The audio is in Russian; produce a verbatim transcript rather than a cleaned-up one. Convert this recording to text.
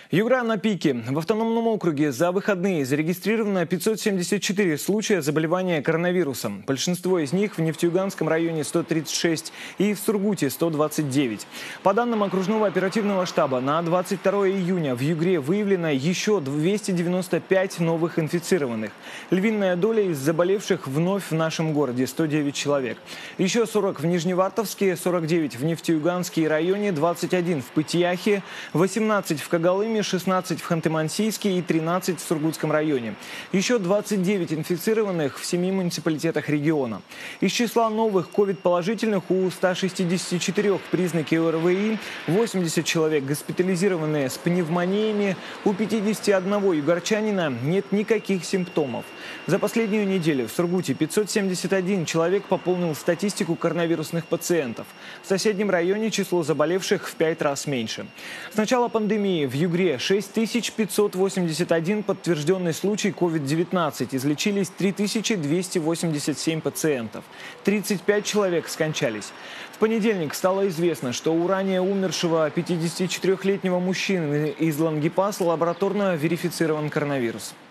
Югра на пике. В автономном округе за выходные зарегистрировано пятьсот семьдесят четыре случая заболевания коронавирусом. Большинство из них в Нефтеюганском районе сто тридцать шесть и в Сургуте сто двадцать девять. По данным окружного оперативного штаба, на двадцать второе июня в Югре выявлено еще двести девяносто пять новых инфицированных. Львиная доля из заболевших вновь в нашем городе – сто девять человек. Еще сорок в Нижневартовске, сорок девять в Нефтеюганске районе, двадцать один в Пытьяхе, восемнадцать в Когалыме, шестнадцать в Ханты-Мансийске и тринадцать в Сургутском районе. Еще двадцать девять инфицированных в семи муниципалитетах региона. Из числа новых ковид-положительных у ста шестидесяти четырёх признаки ОРВИ, восемьдесят человек госпитализированные с пневмониями, у пятидесяти одного югорчанина нет никаких симптомов. За последнюю неделю в Сургуте пятьсот семьдесят один человек пополнил статистику коронавирусных пациентов. В соседнем районе число заболевших в пять раз меньше. С начала пандемии в Югре шесть тысяч пятьсот восемьдесят один подтвержденный случай ковид девятнадцать. Излечились три тысячи двести восемьдесят семь пациентов. тридцать пять человек скончались. В понедельник стало известно, что у ранее умершего пятидесятичетырёхлетнего мужчины из Лангепаса лабораторно верифицирован коронавирус.